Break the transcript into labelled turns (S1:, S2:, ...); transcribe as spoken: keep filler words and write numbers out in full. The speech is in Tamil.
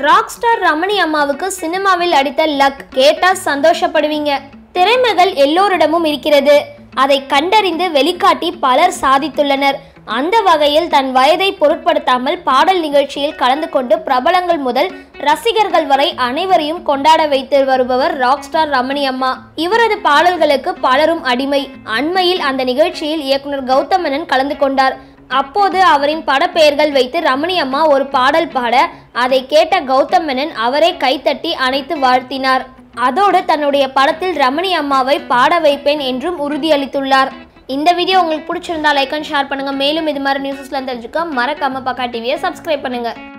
S1: ராக் ஸ்டார் ரமணி அம்மாவுக்கு சினிமாவில் அடித்த லக் கேட்டா சந்தோஷப்படுவீங்க. திறமைகள் எல்லோரிடமும் இருக்கிறது. அதை கண்டறிந்து வெளிக்காட்டி பலர் சாதித்துள்ளனர். அந்த வகையில் தன் வயதை பொருட்படுத்தாமல் பாடல் நிகழ்ச்சியில் கலந்து கொண்டு பிரபலங்கள் முதல் ரசிகர்கள் வரை அனைவரையும் கொண்டாட வைத்து வருபவர் ராக் ஸ்டார் ரமணி அம்மா. இவரது பாடல்களுக்கு பலரும் அடிமை. அண்மையில் அந்த நிகழ்ச்சியில் இயக்குனர் கௌதம் மேனன் கலந்து கொண்டார். அப்போது அவரின் படப்பெயர்கள் வைத்து ரமணி அம்மா ஒரு பாடல் பாட அதை கேட்ட கௌதம் மேனன் அவரை கைத்தட்டி அணைத்து வாழ்த்தினார். அதோடு தன்னுடைய படத்தில் ரமணி அம்மாவை பாட வைப்பேன் என்றும் உறுதியளித்துள்ளார். இந்த வீடியோ உங்களுக்கு பிடிச்சிருந்தா லைக் அண்ட் ஷேர் பண்ணுங்க. மேலும் இது மாதிரி நியூஸ்லாம் தெரிஞ்சுக்க மறக்காம பக்கா டிவியை சப்ஸ்கிரைப் பண்ணுங்க.